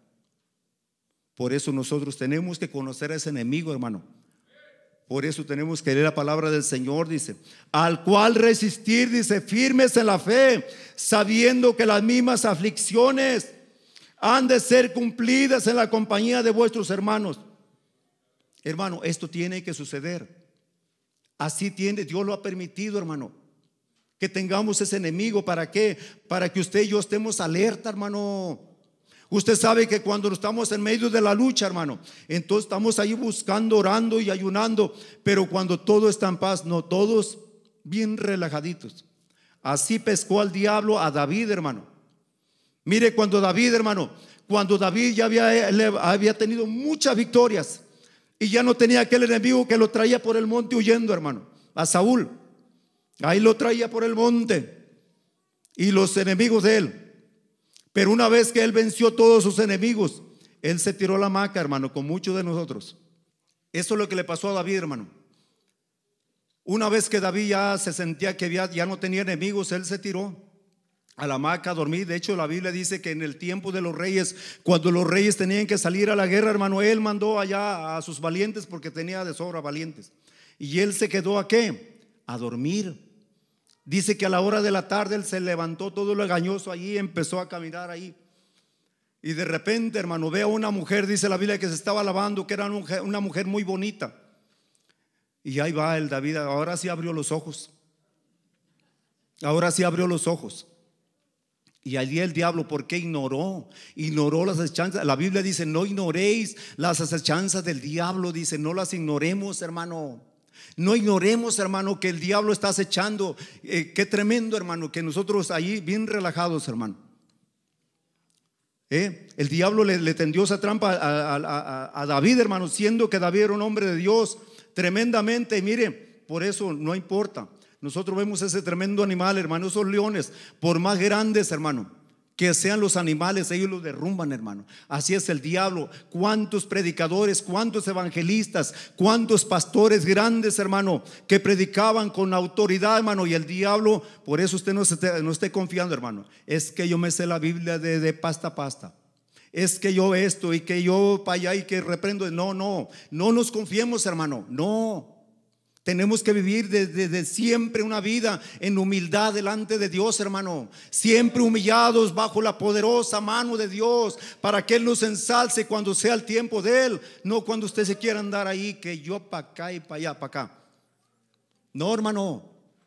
S1: Por eso nosotros tenemos que conocer a ese enemigo, hermano. Por eso tenemos que leer la palabra del Señor, dice, al cual resistir, dice, firmes en la fe, sabiendo que las mismas aflicciones han de ser cumplidas en la compañía de vuestros hermanos. Hermano, esto tiene que suceder. Así tiene, Dios lo ha permitido, hermano, que tengamos ese enemigo. ¿Para qué? Para que usted y yo estemos alerta, hermano. Usted sabe que cuando estamos en medio de la lucha, hermano, entonces estamos ahí buscando, orando y ayunando. Pero cuando todo está en paz, no, todos bien relajaditos. Así pescó al diablo a David, hermano. Mire, cuando David ya había tenido muchas victorias y ya no tenía aquel enemigo que lo traía por el monte huyendo, hermano, a Saúl. Ahí lo traía por el monte y los enemigos de él. Pero una vez que él venció todos sus enemigos, él se tiró la hamaca, hermano, con muchos de nosotros. Eso es lo que le pasó a David, hermano. Una vez que David ya se sentía que ya no tenía enemigos, él se tiró a la hamaca a dormir. De hecho, la Biblia dice que en el tiempo de los reyes, cuando los reyes tenían que salir a la guerra, hermano, él mandó allá a sus valientes, porque tenía de sobra valientes, y él se quedó ¿a qué? A dormir. Dice que a la hora de la tarde él se levantó todo legañoso allí, empezó a caminar ahí, y de repente, hermano, ve a una mujer, dice la Biblia, que se estaba lavando, que era una mujer muy bonita. Y ahí va el David. Ahora sí abrió los ojos. Ahora sí abrió los ojos. Y allí el diablo, ¿por qué ignoró? Ignoró las acechanzas. La Biblia dice: no ignoréis las acechanzas del diablo. Dice: no las ignoremos, hermano. No ignoremos, hermano, que el diablo está acechando. Qué tremendo, hermano, que nosotros allí bien relajados, hermano. El diablo le tendió esa trampa a David, hermano, siendo que David era un hombre de Dios tremendamente. Y mire, por eso no importa. Nosotros vemos ese tremendo animal, hermano, esos leones, por más grandes, hermano, que sean los animales, ellos los derrumban, hermano. Así es el diablo. Cuántos predicadores, cuántos evangelistas, cuántos pastores grandes, hermano, que predicaban con autoridad, hermano, y el diablo. Por eso usted no esté confiando, hermano. Es que yo me sé la Biblia de pasta a pasta. Es que yo esto y que yo para allá y que reprendo. No nos confiemos, hermano. No. Tenemos que vivir desde siempre una vida en humildad delante de Dios, hermano. Siempre humillados bajo la poderosa mano de Dios, para que Él nos ensalce cuando sea el tiempo de Él. No cuando usted se quiera andar ahí, que yo para acá y para allá, para acá. No, hermano.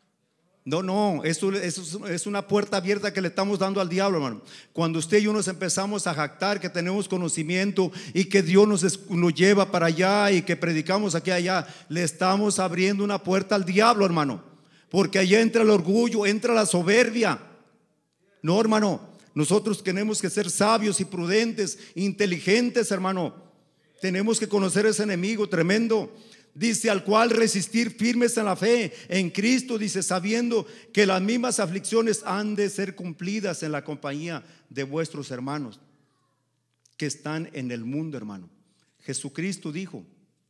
S1: No, eso es una puerta abierta que le estamos dando al diablo, hermano. Cuando usted y yo nos empezamos a jactar que tenemos conocimiento y que Dios nos lleva para allá y que predicamos aquí y allá, le estamos abriendo una puerta al diablo, hermano. Porque allá entra el orgullo, entra la soberbia. No, hermano, nosotros tenemos que ser sabios y prudentes, inteligentes, hermano. Tenemos que conocer ese enemigo tremendo. Dice: al cual resistir firmes en la fe en Cristo, dice, sabiendo que las mismas aflicciones han de ser cumplidas en la compañía de vuestros hermanos que están en el mundo, hermano. Jesucristo dijo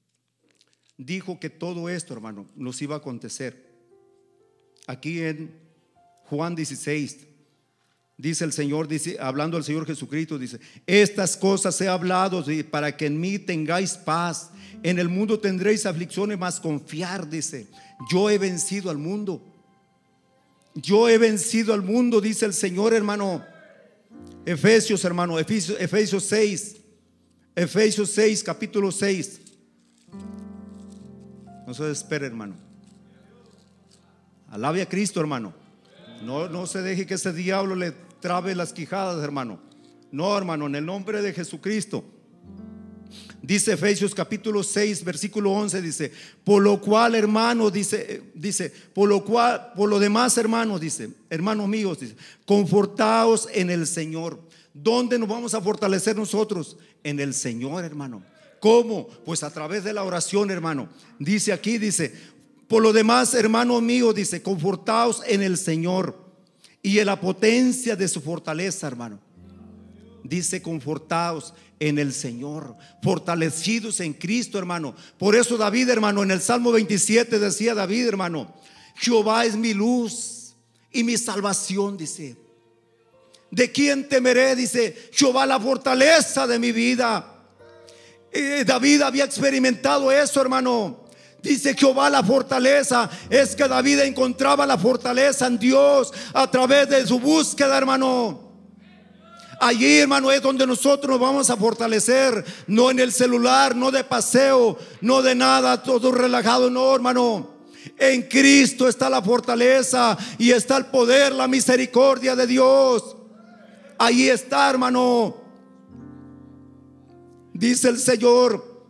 S1: que todo esto, hermano, nos iba a acontecer. Aquí en Juan 16 dice el Señor, dice, hablando al Señor Jesucristo, dice: estas cosas he hablado para que en mí tengáis paz. En el mundo tendréis aflicciones, mas confiar, dice, yo he vencido al mundo. Yo he vencido al mundo, dice el Señor, hermano. Efesios, hermano, Efesios 6, capítulo 6. No se desespere, hermano. Alabe a Cristo, hermano. No se deje que ese diablo le trabe las quijadas, hermano. No, hermano, en el nombre de Jesucristo. Dice Efesios capítulo 6 versículo 11, dice: por lo cual, hermano, dice por lo demás, hermanos, dice, hermanos míos, dice, confortaos en el Señor. ¿Dónde nos vamos a fortalecer nosotros? En el Señor, hermano. ¿Cómo? Pues a través de la oración, hermano. Dice aquí, dice: por lo demás, hermanos míos, dice, confortaos en el Señor y en la potencia de su fortaleza, hermano. Dice: confortaos en el Señor, fortalecidos en Cristo, hermano. Por eso David, hermano, en el Salmo 27 decía David, hermano: Jehová es mi luz y mi salvación, dice. ¿De quién temeré? Dice: Jehová la fortaleza de mi vida. David había experimentado eso, hermano. Dice: Jehová la fortaleza. Es que David encontraba la fortaleza en Dios a través de su búsqueda, hermano. Allí, hermano, es donde nosotros nos vamos a fortalecer. No en el celular, no de paseo, no de nada, todo relajado. No, hermano, en Cristo está la fortaleza y está el poder, la misericordia de Dios. Allí está, hermano. Dice el Señor: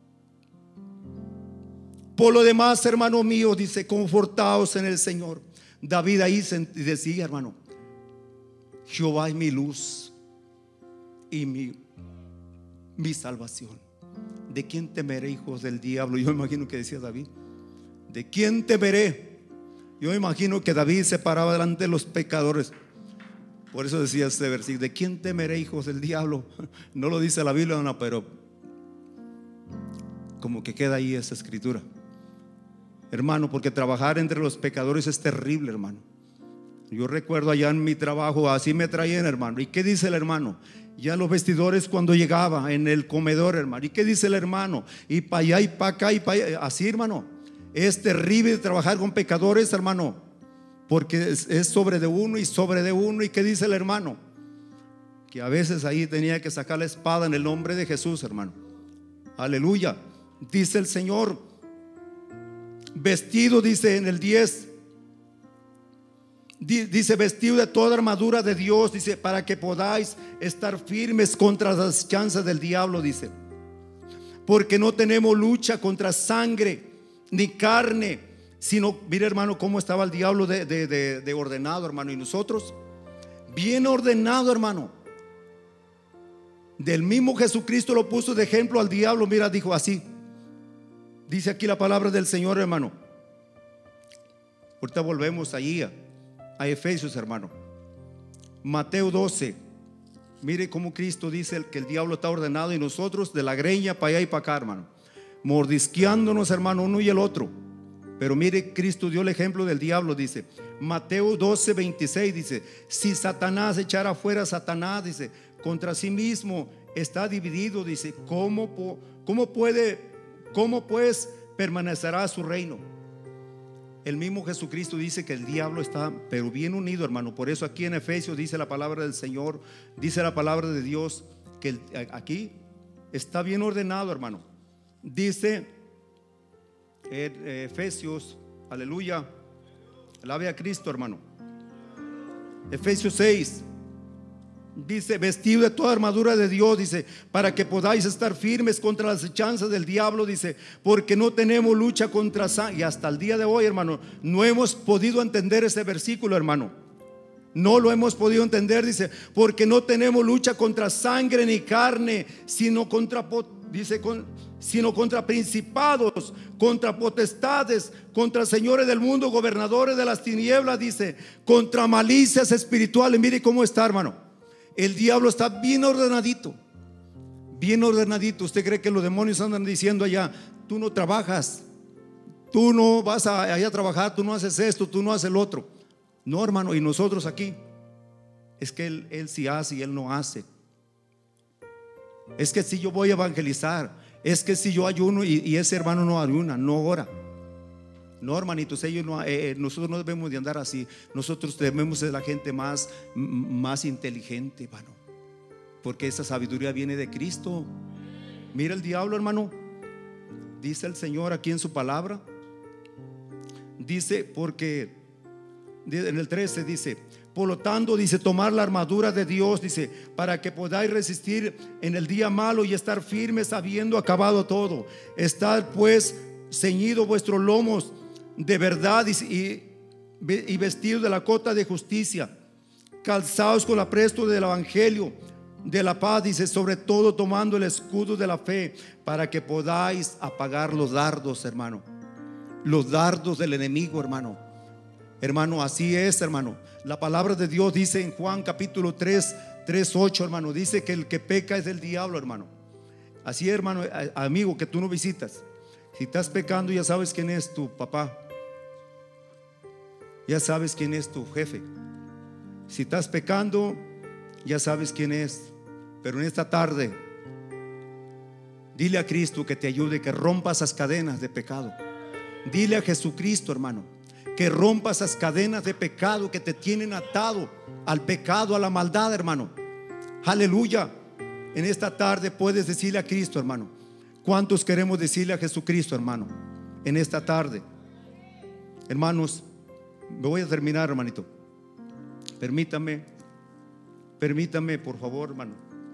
S1: por lo demás, hermano mío, dice, confortaos en el Señor. David ahí decía, hermano: Jehová es mi luz y mi salvación. ¿De quién temeré, hijos del diablo? Yo me imagino que decía David: ¿de quién temeré? Yo me imagino que David se paraba delante de los pecadores. Por eso decía este versículo: ¿de quién temeré, hijos del diablo? No lo dice la Biblia, no, pero como que queda ahí esa escritura. hermano, porque trabajar entre los pecadores es terrible, hermano. Yo recuerdo allá en mi trabajo, así me traían, hermano. ¿Y qué dice el hermano? Ya los vestidores cuando llegaba en el comedor, hermano. ¿Y qué dice el hermano? Y para allá y para acá y para allá. Así, hermano. Es terrible trabajar con pecadores, hermano, porque es sobre de uno y sobre de uno. ¿Y qué dice el hermano? Que a veces ahí tenía que sacar la espada en el nombre de Jesús, hermano. Aleluya. Dice el Señor, vestido, dice en el 10, dice vestido de toda armadura de Dios, dice, para que podáis estar firmes contra las chanzas del diablo, dice, porque no tenemos lucha contra sangre ni carne, sino, mire hermano cómo estaba el diablo de ordenado, hermano, y nosotros bien ordenado, hermano. Del mismo Jesucristo lo puso de ejemplo al diablo. Mira, dijo así, dice aquí la palabra del Señor, hermano. Ahorita volvemos allí a Efesios, hermano. Mateo 12. Mire cómo Cristo dice que el diablo está ordenado y nosotros de la greña para allá y para acá, hermano, mordisqueándonos, hermano, uno y el otro. Pero mire, Cristo dio el ejemplo del diablo, dice Mateo 12, 26, dice, si Satanás echara fuera a Satanás, dice, contra sí mismo está dividido, dice, ¿cómo pues permanecerá su reino? El mismo Jesucristo dice que el diablo está pero bien unido, hermano. Por eso aquí en Efesios dice la palabra del Señor, dice la palabra de Dios, que aquí está bien ordenado, hermano. Dice Efesios, aleluya, alabe a Cristo, hermano. Efesios 6 dice, vestido de toda armadura de Dios, dice, para que podáis estar firmes contra las acechanzas del diablo, dice, porque no tenemos lucha contra sangre. Y hasta el día de hoy, hermano, no hemos podido entender ese versículo, hermano. No lo hemos podido entender, dice, porque no tenemos lucha contra sangre ni carne, sino contra principados, contra potestades, contra señores del mundo, gobernadores de las tinieblas, dice, contra malicias espirituales. Mire cómo está, hermano. El diablo está bien ordenadito, bien ordenadito. ¿Usted cree que los demonios andan diciendo allá, tú no trabajas, tú no vas allá a trabajar, tú no haces esto, tú no haces el otro? No, hermano. Y nosotros aquí, es que él sí hace y él no hace. Es que si yo voy a evangelizar, es que si yo ayuno y ese hermano no ayuna, no ora. No, hermanitos, nosotros no debemos de andar así. Nosotros debemos ser la gente más inteligente, hermano, porque esa sabiduría viene de Cristo. Mira el diablo, hermano. Dice el Señor aquí en su palabra, dice, porque en el 13 dice, por lo tanto, dice, tomar la armadura de Dios, dice, para que podáis resistir en el día malo y estar firmes habiendo acabado todo. Estad pues ceñidos vuestros lomos de verdad y vestidos de la cota de justicia, calzados con el apresto del evangelio de la paz, dice, sobre todo tomando el escudo de la fe, para que podáis apagar los dardos, hermano, los dardos del enemigo, hermano. Hermano, así es, hermano. La palabra de Dios dice en Juan capítulo 3, 8, hermano, dice que el que peca es del diablo, hermano. Así, hermano, amigo, que tú no visitas. Si estás pecando, ya sabes quién es tu papá, ya sabes quién es tu jefe. Si estás pecando, ya sabes quién es. Pero en esta tarde, dile a Cristo que te ayude, que rompa esas cadenas de pecado. Dile a Jesucristo, hermano, que rompa esas cadenas de pecado que te tienen atado al pecado, a la maldad, hermano. Aleluya. En esta tarde puedes decirle a Cristo, hermano. ¿Cuántos queremos decirle a Jesucristo, hermano, en esta tarde? Hermanos, me voy a terminar, hermanito. Permítame, por favor, hermano,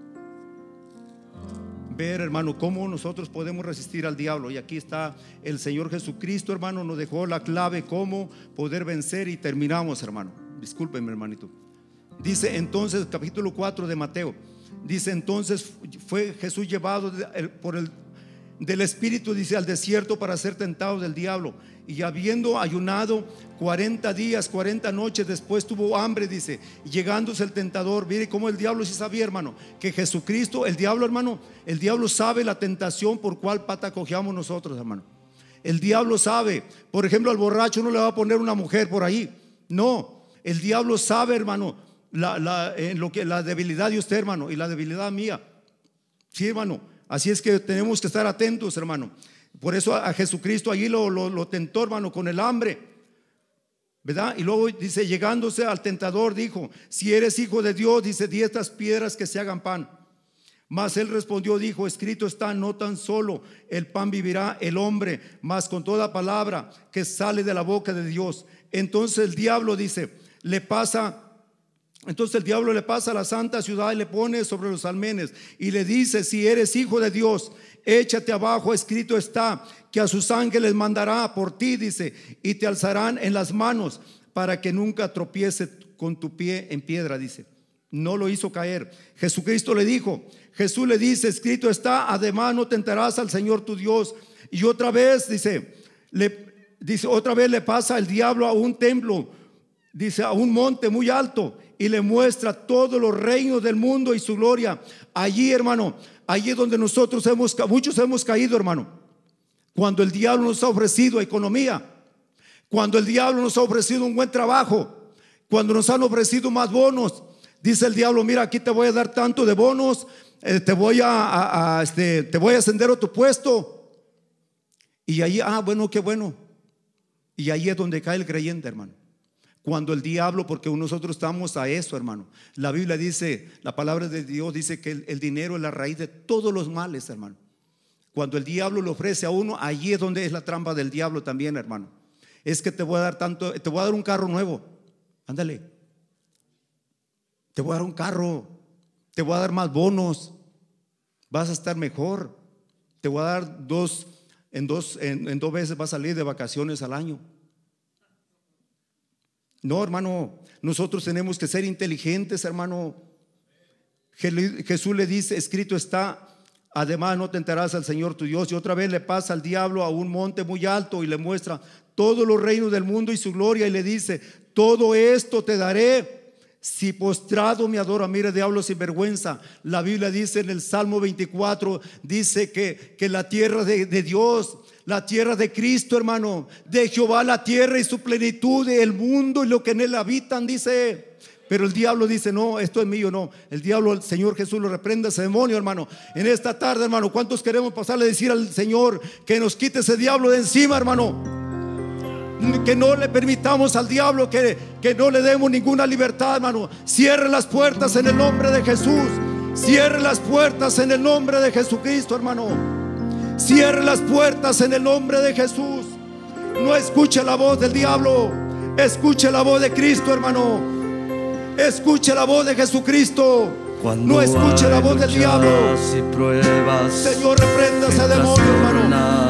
S1: ver, hermano, cómo nosotros podemos resistir al diablo. Y aquí está el Señor Jesucristo, hermano, nos dejó la clave cómo poder vencer. Y terminamos, hermano. Discúlpenme, hermanito. Dice entonces, capítulo 4 de Mateo, dice entonces fue Jesús llevado del Espíritu, dice, al desierto para ser tentado del diablo. Y habiendo ayunado 40 días, 40 noches, después tuvo hambre, dice, llegándose el tentador. Mire cómo el diablo sí sabía, hermano, que Jesucristo, el diablo, hermano, el diablo sabe la tentación por cuál pata cojeamos nosotros, hermano. El diablo sabe. Por ejemplo, al borracho no le va a poner una mujer por ahí. No, el diablo sabe, hermano, en lo que la debilidad de usted, hermano, y la debilidad mía. Sí, hermano. Así es que tenemos que estar atentos, hermano. Por eso a Jesucristo allí lo tentó, hermano, con el hambre, ¿verdad? Y luego dice, llegándose al tentador, dijo: si eres hijo de Dios, dice, di estas piedras que se hagan pan. Mas él respondió, dijo: escrito está, no tan solo el pan vivirá el hombre, mas con toda palabra que sale de la boca de Dios. Entonces el diablo le pasa a la santa ciudad y le pone sobre los almenes y le dice: si eres hijo de Dios, échate abajo, escrito está que a sus ángeles mandará por ti, dice, y te alzarán en las manos para que nunca tropiece con tu pie en piedra, dice. No lo hizo caer. Jesús le dice: escrito está, además no tentarás al Señor tu Dios. Y otra vez otra vez le pasa el diablo a un templo, dice, a un monte muy alto, y le muestra todos los reinos del mundo y su gloria. Allí, hermano, allí es donde muchos hemos caído, hermano. Cuando el diablo nos ha ofrecido economía, cuando el diablo nos ha ofrecido un buen trabajo, cuando nos han ofrecido más bonos, dice el diablo: mira, aquí te voy a dar tanto de bonos, te voy a ascender a tu puesto. Y allí, bueno, qué bueno. Y ahí es donde cae el creyente, hermano. Cuando el diablo, porque nosotros estamos a eso, hermano. La Biblia dice, la palabra de Dios dice que el dinero es la raíz de todos los males, hermano. Cuando el diablo le ofrece a uno, allí es donde es la trampa del diablo también, hermano. Es que te voy a dar un carro nuevo. Ándale. Te voy a dar un carro, te voy a dar más bonos, vas a estar mejor. Te voy a dar en dos veces vas a salir de vacaciones al año. No, hermano, nosotros tenemos que ser inteligentes, hermano. Jesús le dice: escrito está, además no tentarás al Señor tu Dios. Y otra vez le pasa al diablo a un monte muy alto y le muestra todos los reinos del mundo y su gloria, y le dice: todo esto te daré si postrado me adora. Mire, diablo sin vergüenza. La Biblia dice en el Salmo 24, dice que la tierra de Dios, la tierra de Cristo, hermano, de Jehová la tierra y su plenitud, el mundo y lo que en él habitan, dice. Pero el diablo dice: no, esto es mío. No, el diablo, el Señor Jesús lo reprenda, ese demonio, hermano. En esta tarde, hermano, ¿cuántos queremos pasarle a decir al Señor que nos quite ese diablo de encima, hermano? Que no le permitamos al diablo que no le demos ninguna libertad, hermano. Cierre las puertas en el nombre de Jesús. Cierre las puertas en el nombre de Jesucristo, hermano. Cierre las puertas en el nombre de Jesús. No escuche la voz del diablo, escuche la voz de Cristo, hermano. Escuche la voz de Jesucristo. No escuche la voz del diablo. Señor, reprenda ese demonio, hermano.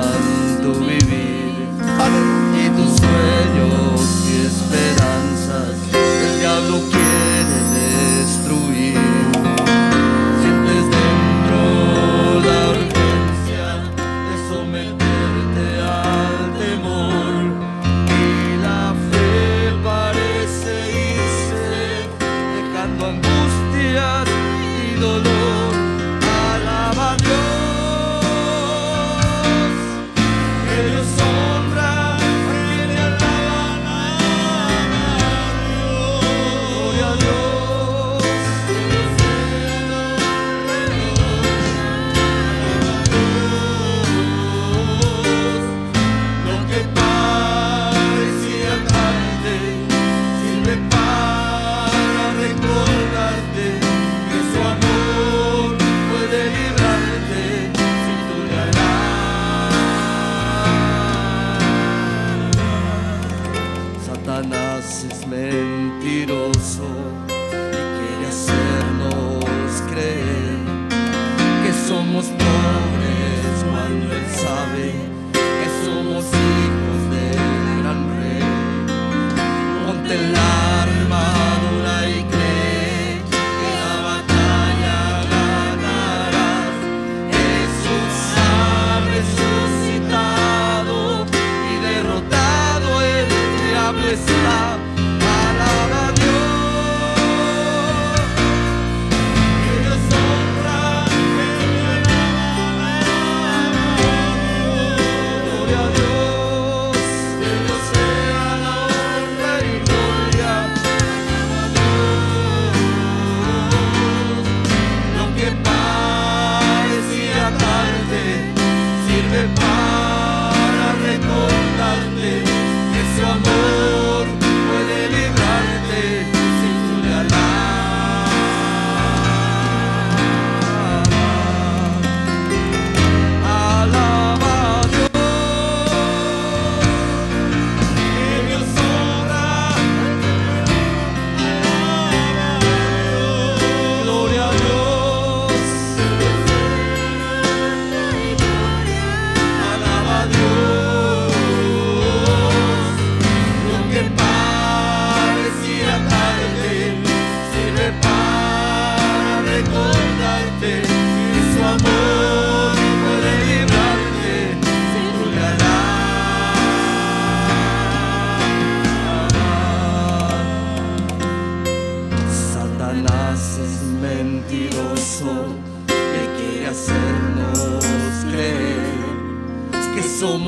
S2: Y tus sueños y esperanzas el diablo quiere destruir. Sientes dentro la urgencia de someterte al temor, y la fe parece irse, dejando angustias y dolor. Alaba a Dios. Ellos honran a quien le alaban a Dios. Gloria a Dios. Lo que parecía tarde sirve para recordarte que su amor puede librarte si tú le harás. Satanás es mentiroso y quiere hacernos creer que somos pobres cuando él sabe que somos hijos del gran rey. Ponte la armadura y cree que la batalla ganarás. Jesús ha resucitado y derrotado el diablo está. Alaba a Dios.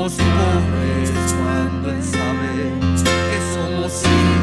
S2: pobres cuando Él sabe que somos hijos